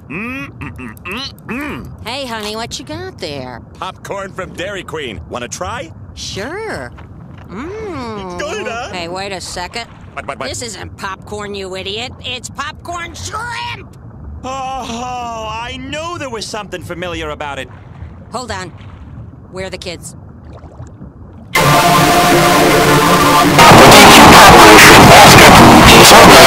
Hey, honey, what you got there? Popcorn from Dairy Queen. Want to try? Sure. Good, huh? Hey, wait a second. What? This isn't popcorn, you idiot. It's popcorn shrimp! Oh, I knew there was something familiar about it. Hold on. Where are the kids? Popcorn basket.